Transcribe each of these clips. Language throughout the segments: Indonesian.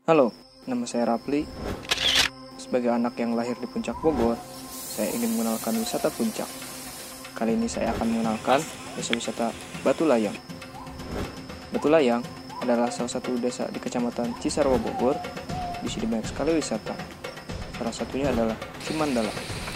Halo, nama saya Rapli. Sebagai anak yang lahir di Puncak Bogor, saya ingin mengenalkan wisata Puncak. Kali ini saya akan mengenalkan desa wisata Batu Layang. Batu Layang adalah salah satu desa di Kecamatan Cisarua, Bogor. Di sini banyak sekali wisata. Salah satunya adalah Cimandala.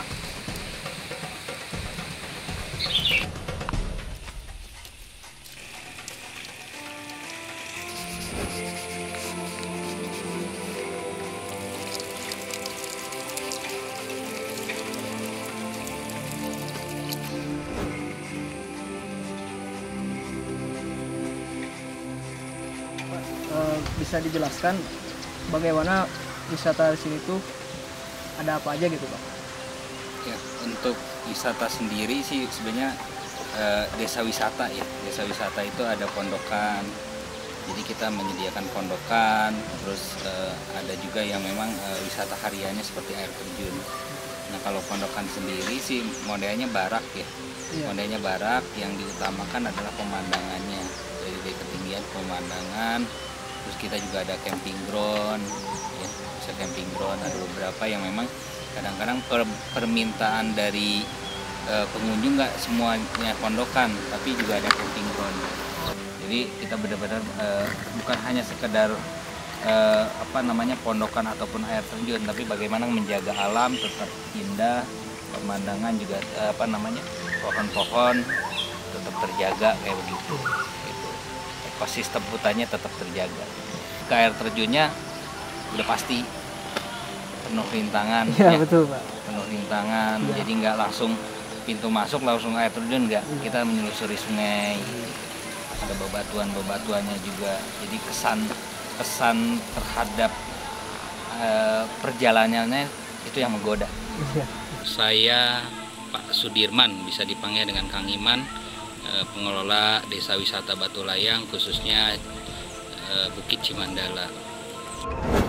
Bisa dijelaskan bagaimana wisata di sini tuh ada apa aja gitu, Pak? Ya, untuk wisata sendiri sih sebenarnya desa wisata ya. Desa wisata itu ada pondokan. Jadi kita menyediakan pondokan, terus ada juga yang memang wisata hariannya seperti air terjun. Nah, kalau pondokan sendiri sih modelnya barak ya. Iya. Modelnya barak, yang diutamakan adalah pemandangannya. Jadi dari ketinggian pemandangan. Terus kita juga ada camping ground, ya, bisa camping ground. Ada beberapa yang memang kadang-kadang permintaan dari pengunjung nggak semuanya pondokan, tapi juga ada camping ground. Jadi kita benar-benar bukan hanya sekedar pondokan ataupun air terjun, tapi bagaimana menjaga alam tetap indah, pemandangan juga pohon-pohon tetap terjaga kayak begitu. Ekosistem hutannya tetap terjaga. Ke air terjunnya udah pasti penuh rintangan. Iya, betul, Pak. Penuh rintangan. Ya. Jadi nggak langsung pintu masuk langsung air terjun, nggak. Kita menyelusuri sungai. Ada bebatuannya juga. Jadi kesan terhadap perjalanannya itu yang menggoda. Iya. Saya Pak Sudirman, bisa dipanggil dengan Kang Iman, pengelola Desa Wisata Batu Layang, khususnya Bukit Cimandala.